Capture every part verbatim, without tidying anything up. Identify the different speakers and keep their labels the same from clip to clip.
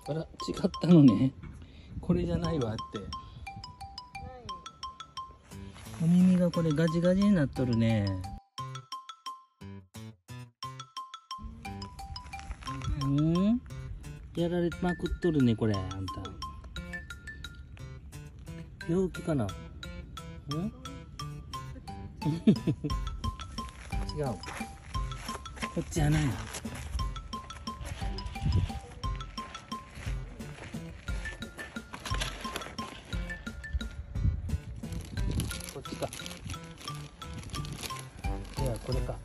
Speaker 1: あら、違ったのね。これじゃないわって。お耳がこれガジガジになっとるね。うん、やられまくっとるねこれ。あんた病気かな。ん違う、こっちじゃないの。こっちか。いや、これか。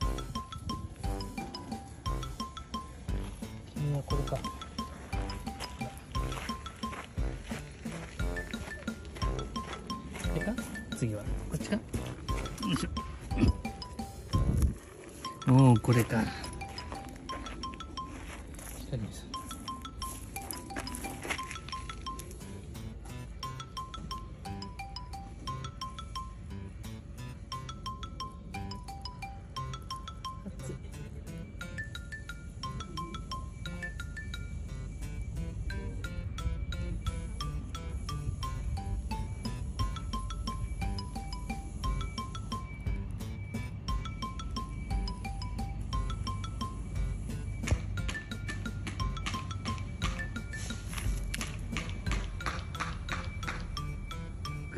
Speaker 1: 君はこれか。これか。次はこっちか。よいしょ。おお、これか。光です。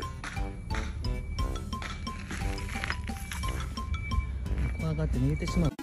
Speaker 1: 怖がって逃げてしまう。